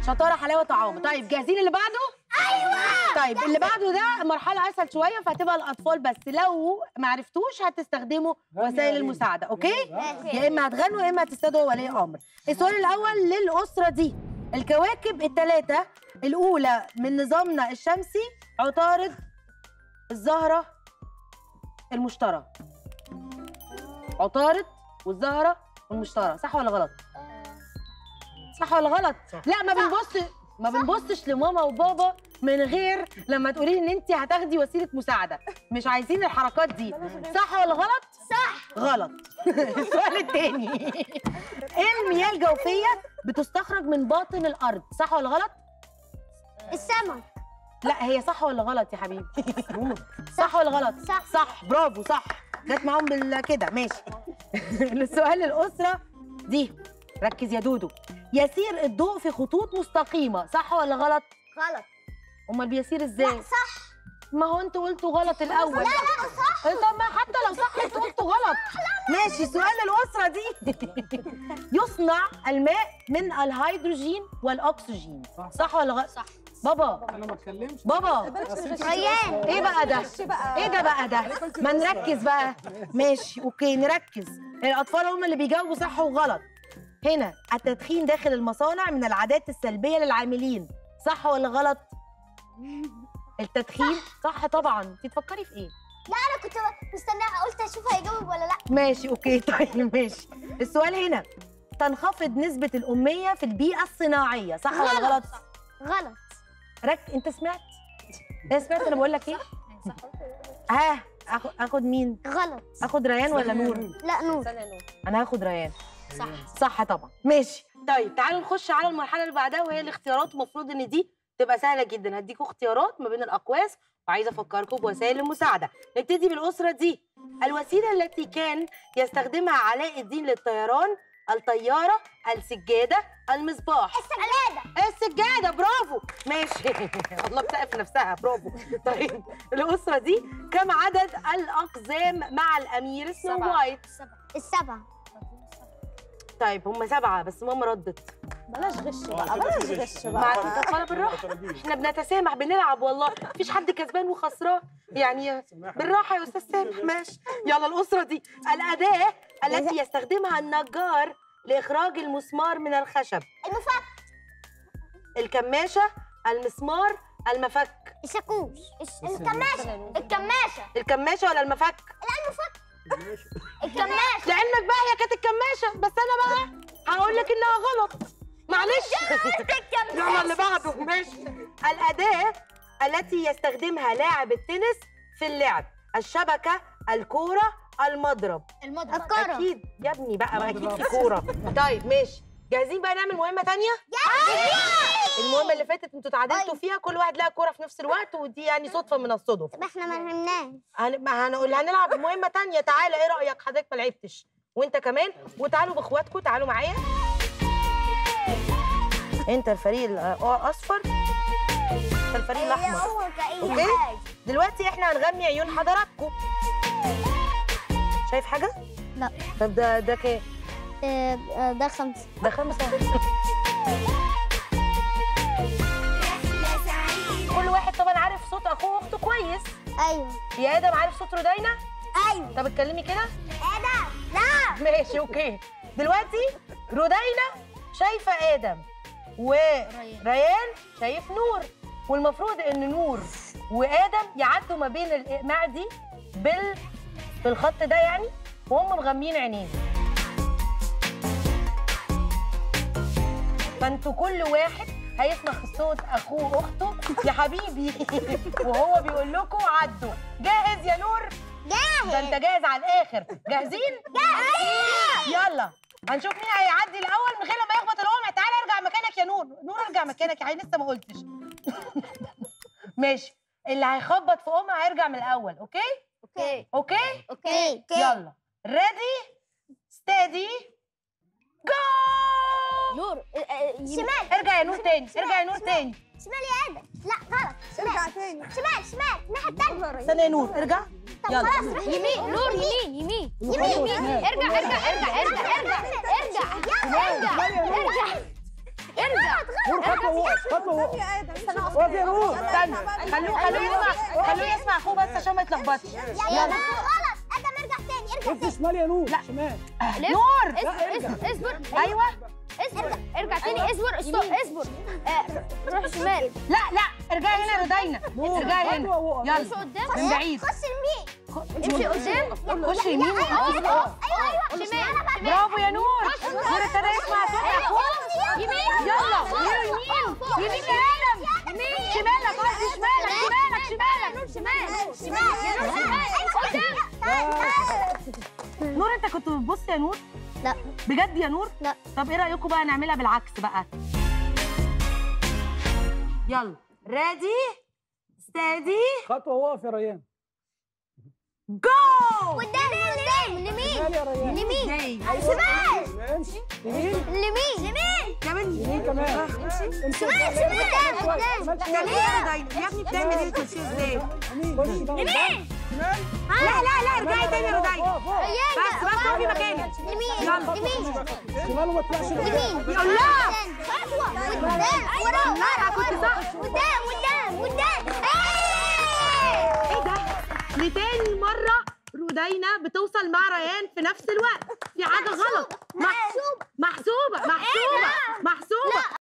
شطاره حلاوه طعام. طيب جاهزين اللي بعده؟ ايوه. طيب اللي بعده ده مرحله اسهل شويه، فهتبقى الاطفال بس، لو ما عرفتوش هتستخدموا وسائل المساعده. اوكي؟ يا اما هتغنوا يا اما هتستدعوا ولي امر. السؤال الاول للاسره دي: الكواكب الثلاثه الاولى من نظامنا الشمسي عطارد، الزهره، المشتري. عطارد والزهره والمشتري، صح ولا غلط؟ صح ولا غلط؟ صح. لا ما بنبصش لماما وبابا من غير لما تقولي لي ان انت هتاخدي وسيله مساعده، مش عايزين الحركات دي. صح ولا غلط؟ صح. غلط. السؤال الثاني: ايه المياه الجوفيه بتستخرج من باطن الارض؟ صح ولا غلط؟ السمك. لا هي صح ولا غلط يا حبيبي؟ صح ولا غلط؟ صح. صح، برافو، صح. جت معاهم كده، ماشي. السؤال للاسره دي، ركز يا دودو: يسير الضوء في خطوط مستقيمه، صح ولا غلط؟ غلط. امال بيسير ازاي؟ لا صح. ما هو انتوا قلتوا غلط الاول. لا صح. طب ما حتى لو صح انتوا قلتوا غلط. ماشي. سؤال الاسره دي: يصنع الماء من الهيدروجين والاكسجين، صح ولا غلط؟ صح. بابا انا ما اتكلمش. بابا ريان. ايه بقى ده؟ ايه ده بقى ده؟ ما نركز بقى. ماشي اوكي نركز. الاطفال هم اللي بيجاوبوا صح وغلط. هنا: التدخين داخل المصانع من العادات السلبيه للعاملين، صح ولا غلط؟ التدخين صح طبعا. انت تفكري في ايه؟ لا انا كنت مستنيه، قلت اشوف هيجاوب ولا لا. ماشي اوكي. طيب ماشي. السؤال هنا: تنخفض نسبه الاميه في البيئه الصناعيه، صح ولا غلط؟ غلط. انت سمعت؟ انا سمعت انا بقول لك ايه؟ ها اخد مين؟ غلط. اخد ريان ولا نور؟ لا نور. انا هاخد ريان. صح. صح طبعا. ماشي. طيب تعالوا نخش على المرحله اللي بعدها، وهي الاختيارات. المفروض ان دي تبقى سهله جدا. هديكوا اختيارات ما بين الاقواس، وعايزه افكركم بوسائل المساعده. نبتدي بالاسره دي: الوسيله التي كان يستخدمها علاء الدين للطيران: الطياره، السجاده، المصباح. السجاده. برافو. ماشي. والله بتقف نفسها. برافو. طيب الاسره دي كم عدد الاقزام مع الامير سنو وايت؟ السبعة. طيب هم 7 بس ماما ردت. بلاش غش بقى، بلاش غش بقى. مع بالراحه، احنا بنتسامح بنلعب والله، مفيش حد كسبان وخسران يعني. بالراحه يا استاذ سامح. ماشي. يلا الاسره دي: الاداه التي يستخدمها النجار لاخراج المسمار من الخشب: المفك. الكماشه، المسمار، المفك. الشاكوش. الكماشة ولا المفك؟ الكماشة. لعلمك بقى هي كانت الكماشه، بس انا بقى هقول لك انها غلط. معلش. يلا اللي بعده. ماشي. الاداه التي يستخدمها لاعب التنس في اللعب: الشبكه، الكوره، المضرب. الكورة. اكيد يا ابني بقى اكيد في كوره. طيب ماشي. جاهزين بقى نعمل مهمه ثانيه؟ المهمه اللي فاتت انتوا تعادلتوا فيها، كل واحد لها كوره في نفس الوقت، ودي يعني صدفه من الصدف. طب احنا ما فهمناش. هنلعب مهمه ثانيه. تعالى، ايه رايك؟ حضرتك ما لعبتش وانت كمان، وتعالوا باخواتكم، تعالوا معايا. انت الفريق الاصفر، انت الفريق الاحمر. اوكي. دلوقتي احنا هنغني عيون حضراتكم. شايف حاجه؟ لا. طب ده كام؟ ده 5. ده 5. كل واحد طبعا عارف صوت اخوه واخته كويس. ايوه. يا ادم عارف صوت رودينا؟ ايوه. طب اتكلمي كده. ادم. لا. ماشي اوكي. دلوقتي رودينا شايفه ادم، وريان شايف نور، والمفروض ان نور وادم يعدوا ما بين الاقماع دي بالخط ده يعني، وهم مغمين عينين. فانتوا كل واحد هيسمع صوت اخوه واخته يا حبيبي وهو بيقول لكم عدوا. جاهز يا نور؟ جاهز. ده انت جاهز على الاخر. جاهزين؟ جاهزين. يلا هنشوف مين هيعدي الاول من غير ما يخبط القمع. تعالى ارجع مكانك يا نور. نور ارجع مكانك يا حبيبي، لسه ما قلتش. ماشي. اللي هيخبط في قمع هيرجع من الاول. اوكي؟ اوكي. يلا ريدي ستيدي جو. نور شمال. ارجع يا نور تاني. شمال يا ادم. لا غلط. ارجع تاني. شمال الناحيه الثانيه. استنى يا نور. ارجع. يلا. يمين. نور يمين. ارجع. ارجع نور خطوه وقف خطوه وقف وقف يا نور. استنى خلوه يسمع اخوه بس عشان ما يتلخبطش. يلا غلط. ادم ارجع تاني ارجع لف شمال يا نور. لا. شمال. نور اصبر ايوه ارجع تاني اصبر روح شمال. لا ارجعي هنا يا رودينا. ارجعي هنا امشي يلا قدام من بعيد. خش يمين امشي قدام خش يمين. ايوه شمال برافو يا نور. نور ابتدى يسمع صوت اخوه. يمين يلا يمين يا ادم. شمالك قصدي شمالك نور انت كنت بتبص يا نور؟ لا بجد يا نور؟ لا. طب ايه رايكم بقى نعملها بالعكس بقى؟ يلا ريدي ستادي خطوه وقف يا ريان. جو. قدام يمين شمال يا ريان. يمين زي شمال امشي يمين يمين كمان يمين كمان. امشي قدام ده ليه يا رودينا؟ يا ابني بتعمل ايه تمشي ازاي؟ يمين. لا ارجعي تاني يا رودينا. بس اقفي مكانك. يمين شمال وما تطلعش لقدام. يقول لها قدام ورا لا كنت صح. قدام ايه ده؟ لتاني مرة رودينا بتوصل مع ريان في نفس الوقت. في حاجة غلط. محسوبة